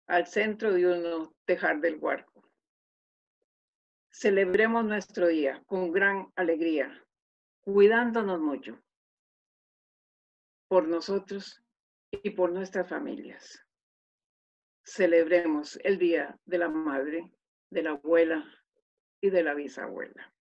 al centro de un tejar del huarco. Celebremos nuestro día con gran alegría, cuidándonos mucho por nosotros y por nuestras familias. Celebremos el Día de la Madre, de la Abuela y de la Bisabuela.